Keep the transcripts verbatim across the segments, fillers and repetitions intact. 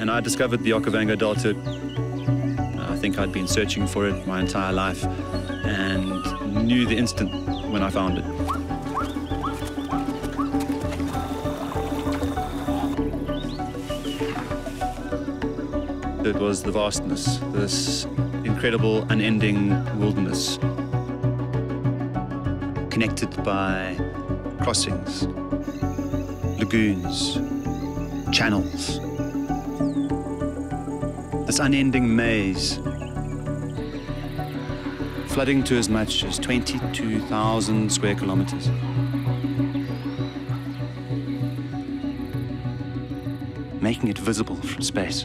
and I discovered the Okavango Delta. I think I'd been searching for it my entire life and knew the instant when I found it. It was the vastness, this incredible, unending wilderness, connected by crossings, lagoons, channels. This unending maze, flooding to as much as twenty-two thousand square kilometers. Making it visible from space.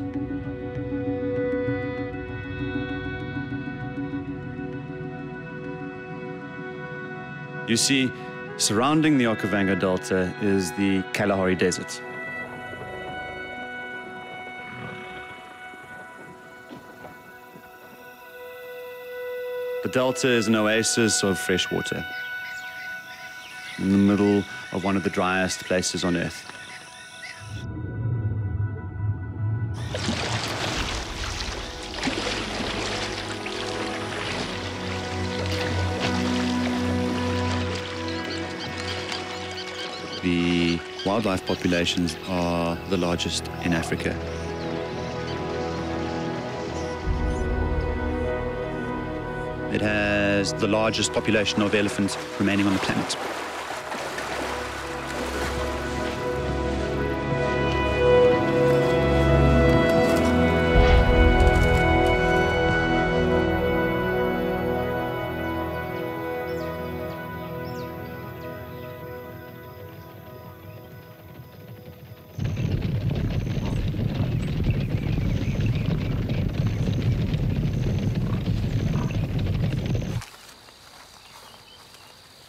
You see, surrounding the Okavango Delta is the Kalahari Desert. The delta is an oasis of fresh water in the middle of one of the driest places on Earth. The wildlife populations are the largest in Africa. It has the largest population of elephants remaining on the planet.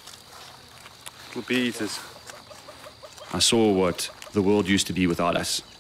Bee eaters. I saw what the world used to be without us.